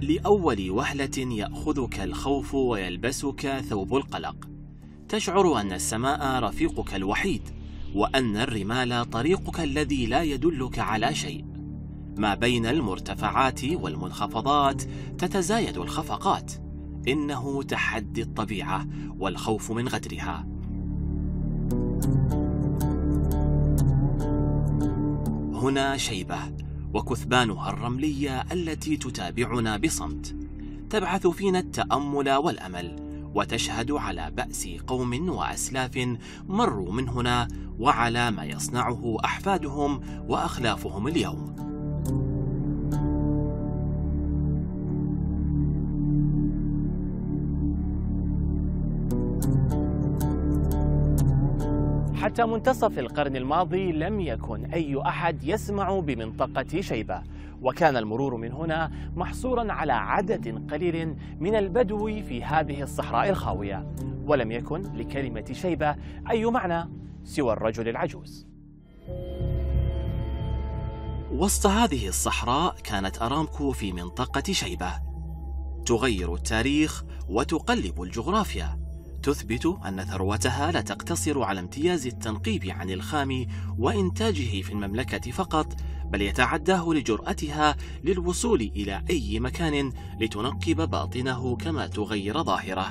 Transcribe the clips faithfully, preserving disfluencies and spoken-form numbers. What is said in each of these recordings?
لأول وهلة يأخذك الخوف ويلبسك ثوب القلق، تشعر أن السماء رفيقك الوحيد، وأن الرمال طريقك الذي لا يدلك على شيء. ما بين المرتفعات والمنخفضات تتزايد الخفقات، إنه تحدي الطبيعة والخوف من غدرها. هنا شيبة وكثبانها الرملية التي تتابعنا بصمت، تبعث فينا التأمل والأمل، وتشهد على بأس قوم وأسلاف مروا من هنا وعلى ما يصنعه أحفادهم وأخلافهم اليوم. حتى منتصف القرن الماضي لم يكن أي أحد يسمع بمنطقة شيبة، وكان المرور من هنا محصورا على عدد قليل من البدو في هذه الصحراء الخاوية، ولم يكن لكلمة شيبة أي معنى سوى الرجل العجوز. وسط هذه الصحراء كانت أرامكو في منطقة شيبة، تغير التاريخ وتقلب الجغرافيا، تثبت أن ثروتها لا تقتصر على امتياز التنقيب عن الخام وإنتاجه في المملكة فقط، بل يتعداه لجرأتها للوصول إلى أي مكان لتنقب باطنه كما تغير ظاهره.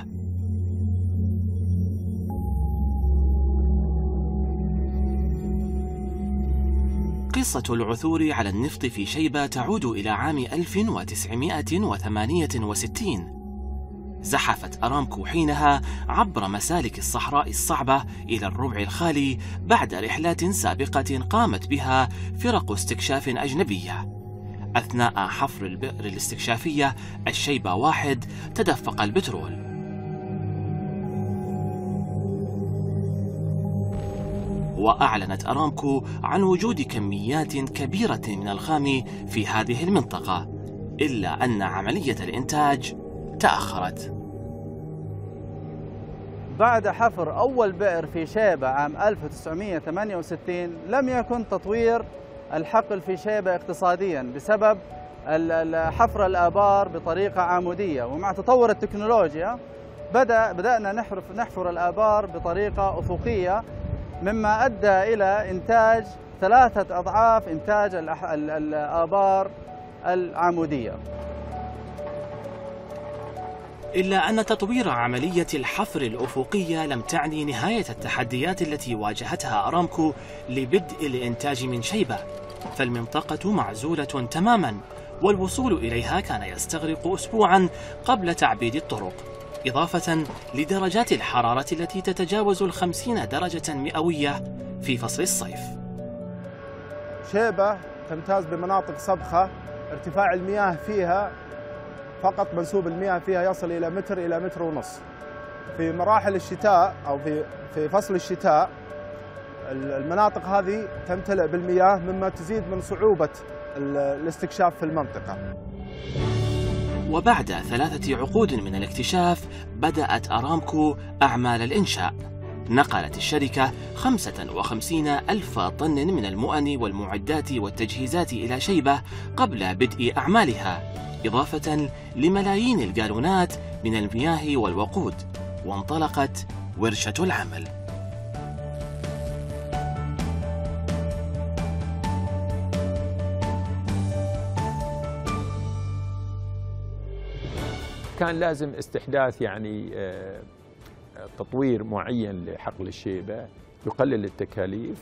قصة العثور على النفط في شيبة تعود إلى عام ألف وتسعمائة وثمانية وستين. زحفت أرامكو حينها عبر مسالك الصحراء الصعبة إلى الربع الخالي بعد رحلات سابقة قامت بها فرق استكشاف أجنبية. أثناء حفر البئر الاستكشافية الشيبة واحد تدفق البترول، وأعلنت أرامكو عن وجود كميات كبيرة من الخام في هذه المنطقة، إلا أن عملية الإنتاج تأخرت. بعد حفر أول بئر في شيبة عام ألف وتسعمائة وثمانية وستين لم يكن تطوير الحقل في شيبة اقتصاديا بسبب حفر الآبار بطريقة عمودية، ومع تطور التكنولوجيا بدأ بدأنا نحفر الآبار بطريقة أفقية، مما أدى إلى إنتاج ثلاثة أضعاف إنتاج الآبار العمودية. إلا أن تطوير عملية الحفر الأفقية لم تعني نهاية التحديات التي واجهتها أرامكو لبدء الإنتاج من شيبة، فالمنطقة معزولة تماما، والوصول إليها كان يستغرق أسبوعا قبل تعبيد الطرق، إضافة لدرجات الحرارة التي تتجاوز الخمسين درجة مئوية في فصل الصيف. شيبة تمتاز بمناطق سبخة، ارتفاع المياه فيها فقط منسوب المياه فيها يصل إلى متر إلى متر ونص. في مراحل الشتاء أو في في فصل الشتاء المناطق هذه تمتلئ بالمياه، مما تزيد من صعوبة الاستكشاف في المنطقة. وبعد ثلاثة عقود من الاكتشاف بدأت أرامكو أعمال الإنشاء. نقلت الشركة خمسة وخمسين ألف طن من المؤن والمعدات والتجهيزات إلى شيبة قبل بدء أعمالها، إضافة لملايين الجالونات من المياه والوقود، وانطلقت ورشة العمل. كان لازم استحداث يعني تطوير معين لحقل الشيبة يقلل التكاليف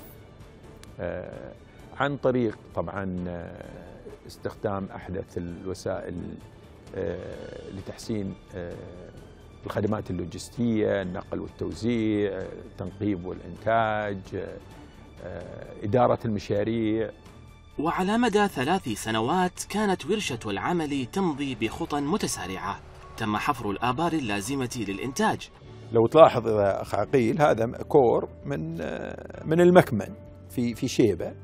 عن طريق طبعا استخدام أحدث الوسائل لتحسين الخدمات اللوجستية، النقل والتوزيع، التنقيب والإنتاج، إدارة المشاريع. وعلى مدى ثلاث سنوات كانت ورشة العمل تمضي بخطى متسارعة، تم حفر الآبار اللازمة للإنتاج. لو تلاحظ أخ عقيل هذا كور من من المكمن في في شيبة،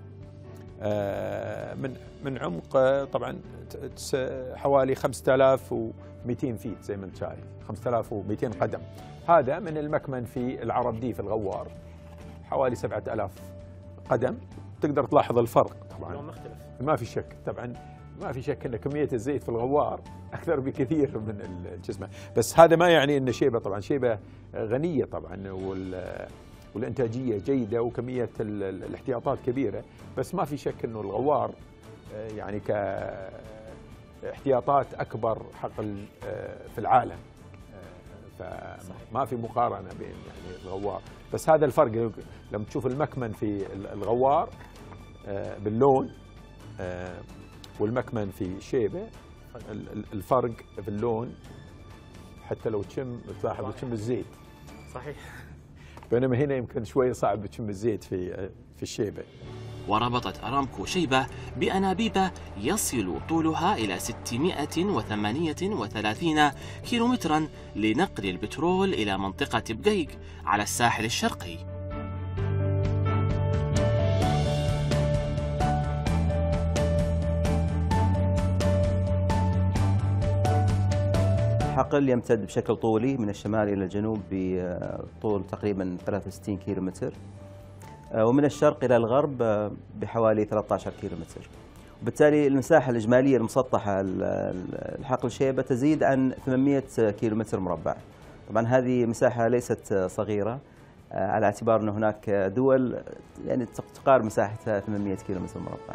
من من عمق طبعا حوالي خمسة آلاف ومئتين فيت زي ما انت شايف، خمسة آلاف ومئتين قدم. هذا من المكمن في العرب دي في الغوار حوالي سبعة آلاف قدم. تقدر تلاحظ الفرق طبعا، مختلف ما في شك طبعا. ما في شك ان كميه الزيت في الغوار اكثر بكثير من الجسم، بس هذا ما يعني ان شيبه طبعا شيبه غنيه طبعا والانتاجيه جيده وكميه الاحتياطات كبيره، بس ما في شك انه الغوار يعني كاحتياطات اكبر حقل في العالم، فما في مقارنه بين يعني الغوار، بس هذا الفرق لما تشوف المكمن في الغوار باللون والمكمن في شيبه، الفرق في اللون حتى لو تشم تلاحظ تشم الزيت. صحيح. بينما هنا يمكن شويه صعب تشم الزيت في في الشيبه. وربطت أرامكو شيبة بأنابيب يصل طولها إلى ستمائة وثمانية وثلاثين كيلومترا لنقل البترول إلى منطقة بقيق على الساحل الشرقي. الحقل يمتد بشكل طولي من الشمال إلى الجنوب بطول تقريبا ثلاثة وستين كيلومتر، ومن الشرق إلى الغرب بحوالي ثلاثة عشر كيلومتر، وبالتالي المساحة الإجمالية المسطحة لحقل شيبة تزيد عن ثمانمائة كيلومتر مربع. طبعا هذه مساحة ليست صغيرة على اعتبار أن هناك دول يعني تقارب مساحتها ثمانمائة كيلومتر مربع.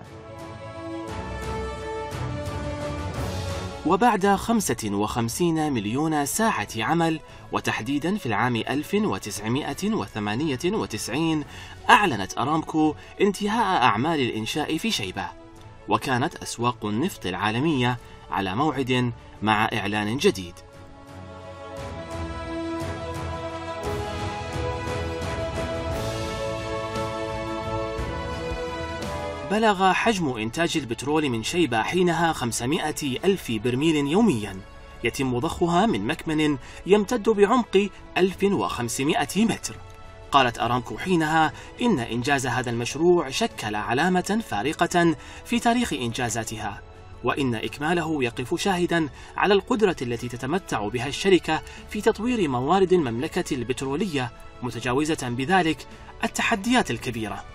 وبعد خمسة وخمسين مليون ساعة عمل، وتحديدا في العام ألف وتسعمائة وثمانية وتسعين، أعلنت أرامكو انتهاء أعمال الإنشاء في شيبة، وكانت أسواق النفط العالمية على موعد مع إعلان جديد. بلغ حجم إنتاج البترول من شيبة حينها خمسمائة ألف برميل يومياً، يتم ضخها من مكمن يمتد بعمق ألف وخمسمائة متر. قالت أرامكو حينها إن إنجاز هذا المشروع شكل علامة فارقة في تاريخ إنجازاتها، وإن إكماله يقف شاهداً على القدرة التي تتمتع بها الشركة في تطوير موارد المملكة البترولية، متجاوزة بذلك التحديات الكبيرة.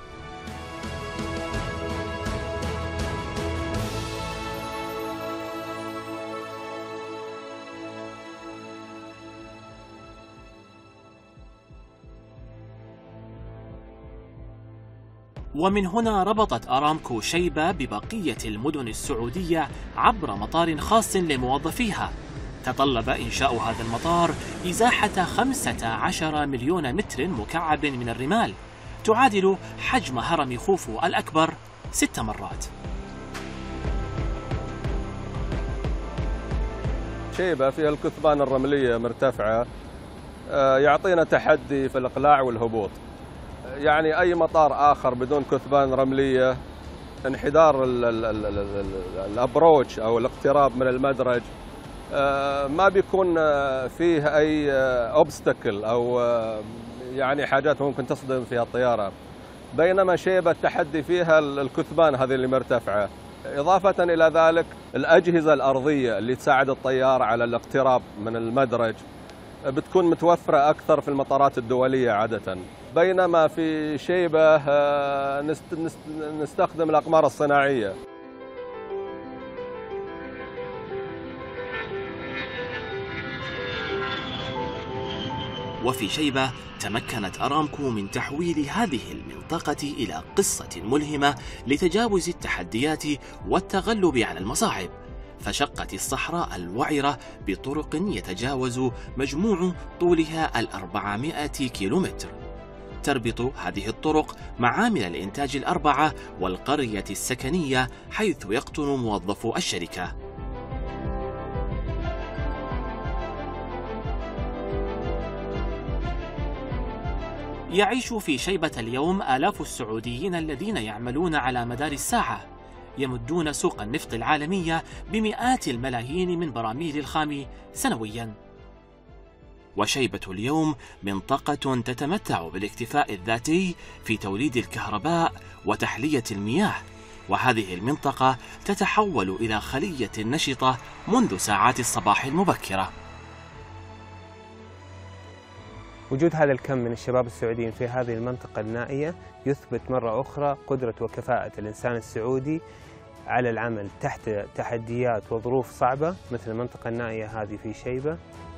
ومن هنا ربطت أرامكو شيبة ببقية المدن السعودية عبر مطار خاص لموظفيها. تطلب إنشاء هذا المطار إزاحة خمسة عشر مليون متر مكعب من الرمال، تعادل حجم هرم خوفو الأكبر ست مرات. شيبة فيها الكثبان الرملية مرتفعة، يعطينا تحدي في الإقلاع والهبوط. يعني أي مطار آخر بدون كثبان رملية انحدار الأبروتش أو الاقتراب من المدرج ما بيكون فيه أي أوبستكل أو يعني حاجات ممكن تصدم فيها الطيارة، بينما شيبة التحدي فيها الكثبان هذه اللي مرتفعة. إضافة إلى ذلك الأجهزة الأرضية اللي تساعد الطيار على الاقتراب من المدرج بتكون متوفرة أكثر في المطارات الدولية عادة، بينما في شيبة نستخدم الأقمار الصناعية. وفي شيبة تمكنت أرامكو من تحويل هذه المنطقة إلى قصة ملهمة لتجاوز التحديات والتغلب على المصاعب، فشقت الصحراء الوعرة بطرق يتجاوز مجموع طولها الأربعمائة كيلومتر. تربط هذه الطرق معامل الإنتاج الأربعة والقرية السكنية حيث يقطن موظفو الشركة. يعيش في شيبة اليوم آلاف السعوديين الذين يعملون على مدار الساعة، يمدون سوق النفط العالمية بمئات الملايين من براميل الخام سنوياً. وشيبة اليوم منطقة تتمتع بالاكتفاء الذاتي في توليد الكهرباء وتحلية المياه، وهذه المنطقة تتحول إلى خلية نشطة منذ ساعات الصباح المبكرة. وجود هذا الكم من الشباب السعوديين في هذه المنطقة النائية يثبت مرة أخرى قدرة وكفاءة الإنسان السعودي على العمل تحت تحديات وظروف صعبة مثل المنطقة النائية هذه في شيبة.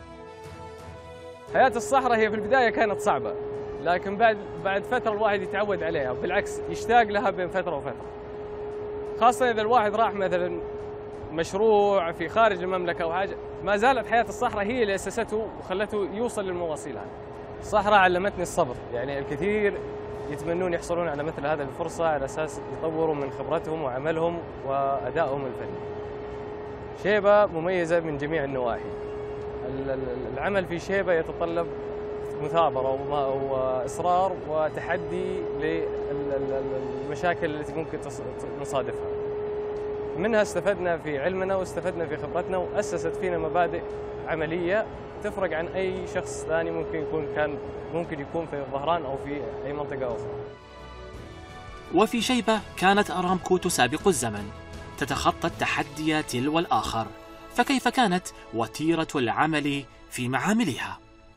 حياة الصحراء هي في البداية كانت صعبة، لكن بعد بعد فترة الواحد يتعود عليها، وبالعكس يشتاق لها بين فترة وفترة. خاصة إذا الواحد راح مثلا مشروع في خارج المملكة أو حاجة، ما زالت حياة الصحراء هي اللي أسسته وخلته يوصل للمواصيل هذه. الصحراء علمتني الصبر، يعني الكثير يتمنون يحصلون على مثل هذه الفرصة على أساس يطوروا من خبرتهم وعملهم وأدائهم الفني. شيبة مميزة من جميع النواحي. العمل في شيبة يتطلب مثابرة وإصرار وتحدي للمشاكل التي ممكن نصادفها. منها استفدنا في علمنا واستفدنا في خبرتنا، وأسست فينا مبادئ عملية تفرق عن أي شخص ثاني ممكن يكون كان ممكن يكون في الظهران أو في أي منطقة أخرى. وفي شيبة كانت أرامكو تسابق الزمن، تتخطى التحدي تلو الآخر، فكيف كانت وتيرة العمل في معاملها؟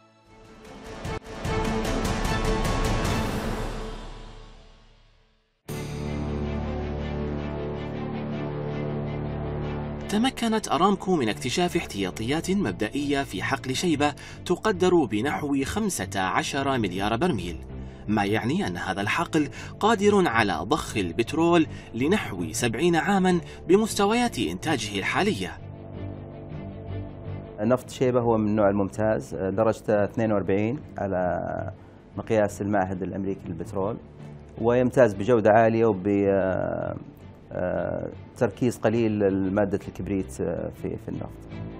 تمكنت أرامكو من اكتشاف احتياطيات مبدئية في حقل شيبة تقدر بنحو خمسة عشر مليار برميل، ما يعني أن هذا الحقل قادر على ضخ البترول لنحو سبعين عاما بمستويات إنتاجه الحالية. نفط شيبة هو من النوع الممتاز، درجته اثنين وأربعين على مقياس المعهد الأمريكي للبترول، ويمتاز بجودة عالية وب تركيز قليل لمادة الكبريت في في النفط.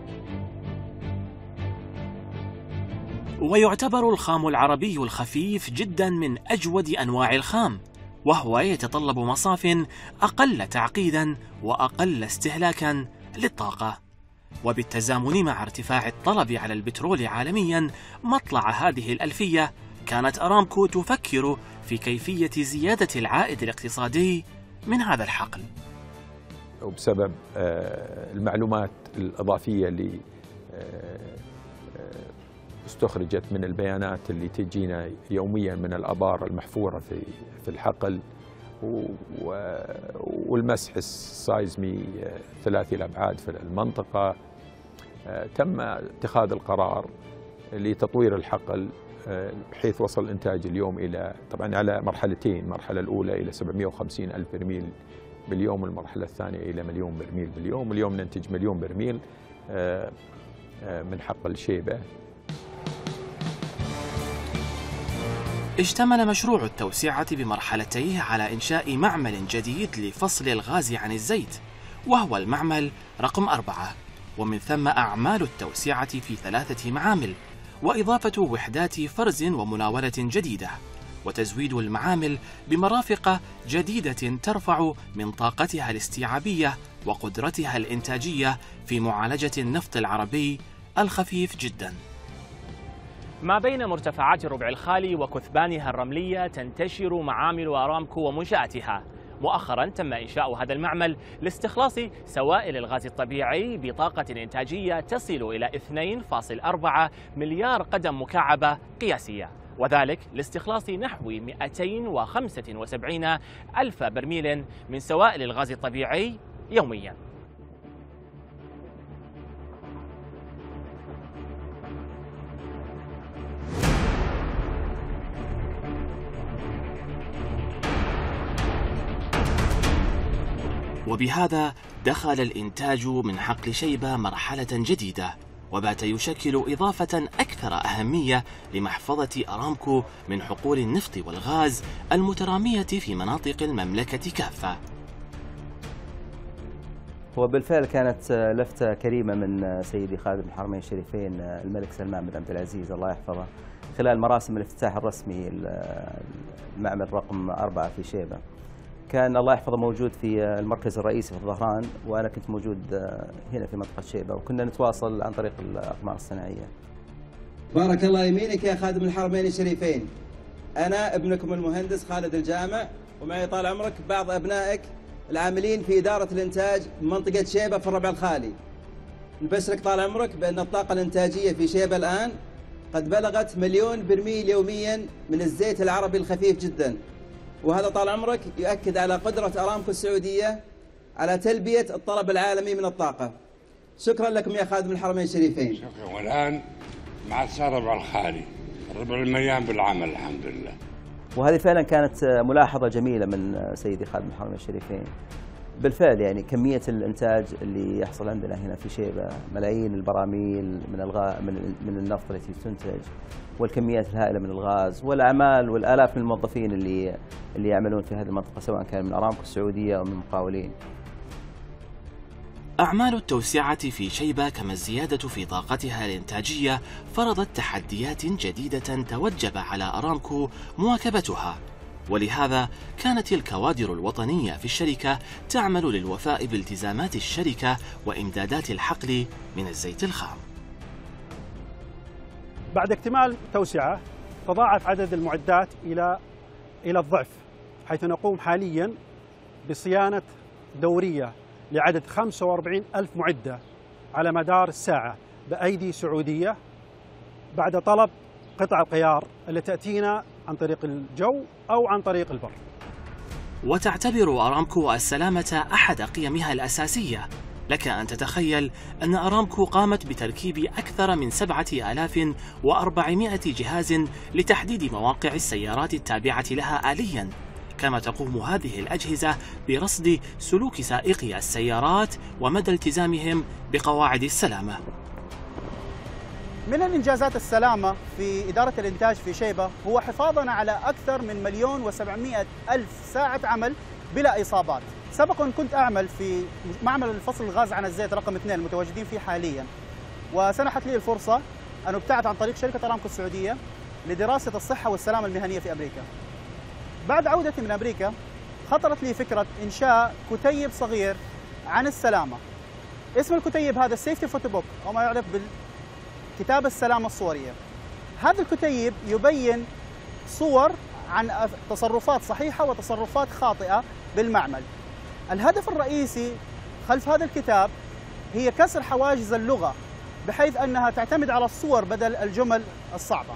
ويعتبر الخام العربي الخفيف جدا من أجود أنواع الخام، وهو يتطلب مصاف أقل تعقيدا وأقل استهلاكا للطاقة. وبالتزامن مع ارتفاع الطلب على البترول عالميا مطلع هذه الألفية، كانت أرامكو تفكر في كيفية زيادة العائد الاقتصادي من هذا الحقل. وبسبب المعلومات الإضافية اللي استخرجت من البيانات اللي تجينا يوميا من الآبار المحفورة في في الحقل، والمسح السايزمي ثلاثي الأبعاد في المنطقة، تم اتخاذ القرار لتطوير الحقل بحيث وصل الإنتاج اليوم إلى طبعا على مرحلتين، المرحلة الأولى إلى سبعمئة وخمسين ألف برميل باليوم، والمرحلة الثانية إلى مليون برميل باليوم. اليوم ننتج مليون برميل من حقل شيبة. اشتمل مشروع التوسعة بمرحلتيه على إنشاء معمل جديد لفصل الغاز عن الزيت، وهو المعمل رقم أربعة، ومن ثم أعمال التوسعة في ثلاثة معامل، وإضافة وحدات فرز ومناولة جديدة، وتزويد المعامل بمرافق جديدة ترفع من طاقتها الاستيعابية وقدرتها الإنتاجية في معالجة النفط العربي الخفيف جدا. ما بين مرتفعات الربع الخالي وكثبانها الرملية تنتشر معامل أرامكو ومنشآتها. مؤخرا تم إنشاء هذا المعمل لاستخلاص سوائل الغاز الطبيعي بطاقة إنتاجية تصل إلى اثنين فاصلة أربعة مليار قدم مكعبة قياسية، وذلك لاستخلاص نحو مئتين وخمسة وسبعين ألف برميل من سوائل الغاز الطبيعي يوميا. وبهذا دخل الإنتاج من حقل شيبة مرحلة جديدة، وبات يشكل إضافة أكثر أهمية لمحفظة أرامكو من حقول النفط والغاز المترامية في مناطق المملكة كافة. وبالفعل كانت لفتة كريمة من سيدي خادم الحرمين الشريفين الملك سلمان بن عبد العزيز الله يحفظه خلال مراسم الافتتاح الرسمي المعمل رقم أربعة في شيبة. كان الله يحفظه موجود في المركز الرئيسي في الظهران، وأنا كنت موجود هنا في منطقة شيبة، وكنا نتواصل عن طريق الأقمار الصناعية. بارك الله يمينك يا خادم الحرمين الشريفين. أنا ابنكم المهندس خالد الجامع، ومعي طال عمرك بعض أبنائك العاملين في إدارة الإنتاج منطقة شيبة في الربع الخالي. نبشرك طال عمرك بأن الطاقة الإنتاجية في شيبة الآن قد بلغت مليون برميل يوميا من الزيت العربي الخفيف جدا، وهذا طال عمرك يؤكد على قدرة أرامكو السعودية على تلبية الطلب العالمي من الطاقة. شكرا لكم يا خادم الحرمين الشريفين. شكرا. والآن مع الربع الخالي، الربع المليان بالعمل الحمد لله. وهذه فعلا كانت ملاحظة جميلة من سيدي خادم الحرمين الشريفين. بالفعل يعني كمية الإنتاج اللي يحصل عندنا هنا في شيبة، ملايين البراميل من الغاء من من النفط التي تنتج، والكميات الهائلة من الغاز، والأعمال والآلاف من الموظفين اللي اللي يعملون في هذه المنطقة سواء كان من أرامكو السعودية أو من مقاولين. أعمال التوسعة في شيبة كما الزيادة في طاقتها الإنتاجية فرضت تحديات جديدة توجب على أرامكو مواكبتها، ولهذا كانت الكوادر الوطنية في الشركة تعمل للوفاء بالتزامات الشركة وإمدادات الحقل من الزيت الخام. بعد اكتمال التوسعة تضاعف عدد المعدات إلى إلى الضعف، حيث نقوم حاليا بصيانة دورية لعدد خمسة وأربعين ألف معدة على مدار الساعة بأيدي سعودية بعد طلب قطع الغيار اللي تأتينا عن طريق الجو أو عن طريق البر. وتعتبر أرامكو السلامة أحد قيمها الأساسية. لك أن تتخيل أن أرامكو قامت بتركيب أكثر من سبعة آلاف وأربعمائة جهاز لتحديد مواقع السيارات التابعة لها آلياً، كما تقوم هذه الأجهزة برصد سلوك سائقي السيارات ومدى التزامهم بقواعد السلامة. من الإنجازات السلامة في إدارة الإنتاج في شيبة هو حفاظنا على أكثر من مليون وسبعمائة ألف ساعة عمل بلا إصابات. سبقا كنت أعمل في معمل الفصل الغاز عن الزيت رقم اثنين المتواجدين فيه حاليا، وسنحت لي الفرصة أن ابتعث عن طريق شركة أرامكو السعودية لدراسة الصحة والسلامة المهنية في أمريكا. بعد عودتي من أمريكا خطرت لي فكرة إنشاء كتيب صغير عن السلامة. اسم الكتيب هذا السيفتي فوتو بوك أو ما يعرف بالكتاب السلامة الصورية. هذا الكتيب يبين صور عن تصرفات صحيحة وتصرفات خاطئة بالمعمل. الهدف الرئيسي خلف هذا الكتاب هي كسر حواجز اللغة بحيث أنها تعتمد على الصور بدل الجمل الصعبة.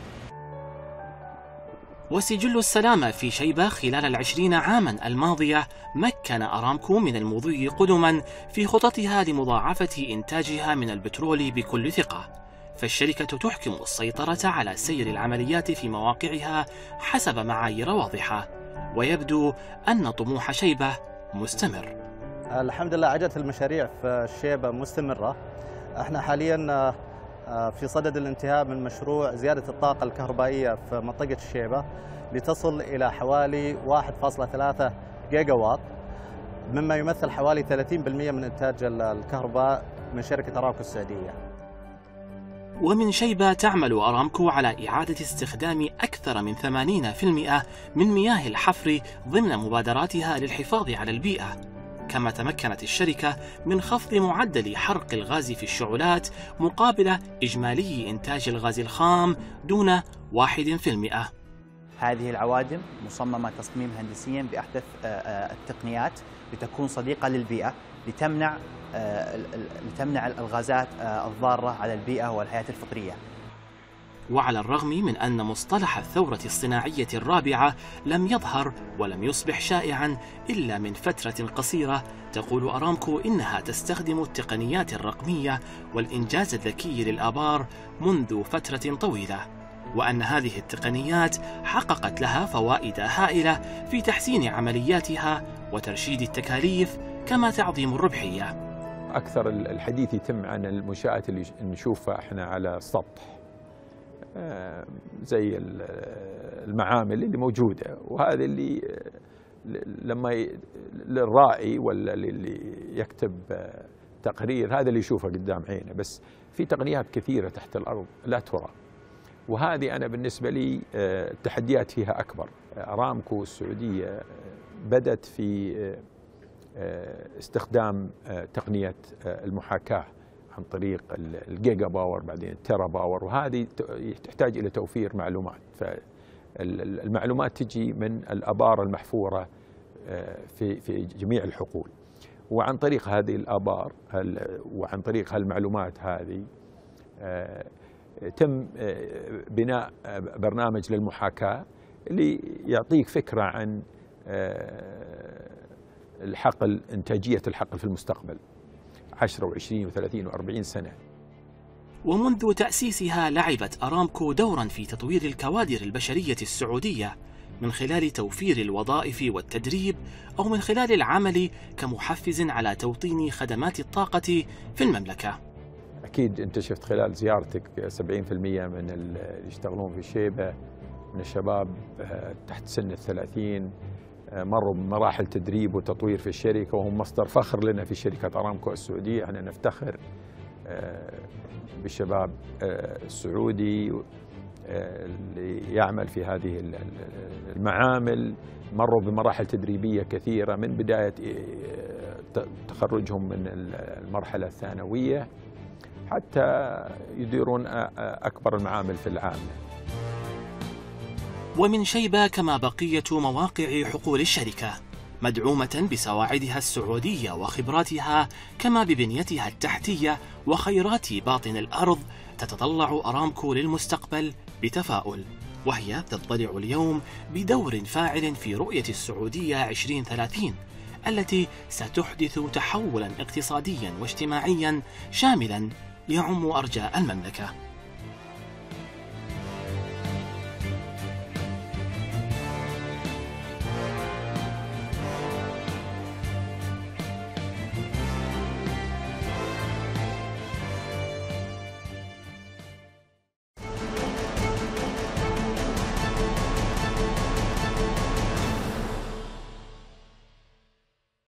وسجل السلامة في شيبة خلال العشرين عاما الماضية مكن أرامكو من المضي قدما في خططها لمضاعفة إنتاجها من البترول بكل ثقة، فالشركة تحكم السيطرة على سير العمليات في مواقعها حسب معايير واضحة، ويبدو أن طموح شيبة مستمر. الحمد لله عجلة المشاريع في شيبة مستمرة. احنا حاليا في صدد الانتهاء من مشروع زيادة الطاقة الكهربائية في منطقة الشيبة لتصل إلى حوالي واحد فاصلة ثلاثة جيجا واط، مما يمثل حوالي ثلاثين بالمئة من إنتاج الكهرباء من شركة أرامكو السعودية. ومن شيبة تعمل أرامكو على إعادة استخدام أكثر من ثمانين بالمئة من مياه الحفر ضمن مبادراتها للحفاظ على البيئة، كما تمكنت الشركة من خفض معدل حرق الغاز في الشعلات مقابل إجمالي إنتاج الغاز الخام دون واحد بالمئة. هذه العوادم مصممة تصميم هندسيا بأحدث التقنيات لتكون صديقة للبيئة لتمنع لتمنع الغازات الضارة على البيئة والحياة الفطرية. وعلى الرغم من أن مصطلح الثورة الصناعية الرابعة لم يظهر ولم يصبح شائعا إلا من فترة قصيرة، تقول أرامكو إنها تستخدم التقنيات الرقمية والإنجاز الذكي للآبار منذ فترة طويلة، وأن هذه التقنيات حققت لها فوائد هائلة في تحسين عملياتها وترشيد التكاليف كما تعظيم الربحية. أكثر الحديث يتم عن المنشآت اللي نشوفها احنا على السطح زي المعامل اللي موجودة، وهذا اللي لما للرائي ولا اللي يكتب تقرير هذا اللي يشوفه قدام عينه، بس في تقنيات كثيرة تحت الأرض لا ترى، وهذه أنا بالنسبة لي التحديات فيها أكبر. أرامكو السعودية بدأت في استخدام تقنية المحاكاة عن طريق الجيجا باور بعدين التيرا باور، وهذه تحتاج إلى توفير معلومات، فالمعلومات تجي من الآبار المحفورة في في جميع الحقول، وعن طريق هذه الآبار وعن طريق هالمعلومات هذه تم بناء برنامج للمحاكاة اللي يعطيك فكرة عن الحقل، إنتاجية الحقل في المستقبل عشرة وعشرين وثلاثين وأربعين سنة. ومنذ تأسيسها لعبت أرامكو دورا في تطوير الكوادر البشرية السعودية من خلال توفير الوظائف والتدريب أو من خلال العمل كمحفز على توطين خدمات الطاقة في المملكة. أكيد أنت شفت خلال زيارتك سبعين بالمئة من اللي يشتغلون في شيبة من الشباب تحت سن الثلاثين مروا بمراحل تدريب وتطوير في الشركة، وهم مصدر فخر لنا في شركة أرامكو السعودية. احنا نفتخر بالشباب السعودي اللي يعمل في هذه المعامل، مروا بمراحل تدريبية كثيرة من بداية تخرجهم من المرحلة الثانوية حتى يديرون أكبر المعامل في العالم. ومن شيبة كما بقية مواقع حقول الشركة، مدعومة بسواعدها السعودية وخبراتها كما ببنيتها التحتية وخيرات باطن الأرض، تتطلع أرامكو للمستقبل بتفاؤل، وهي تضطلع اليوم بدور فاعل في رؤية السعودية عشرين ثلاثين التي ستحدث تحولا اقتصاديا واجتماعيا شاملا يعم أرجاء المملكة.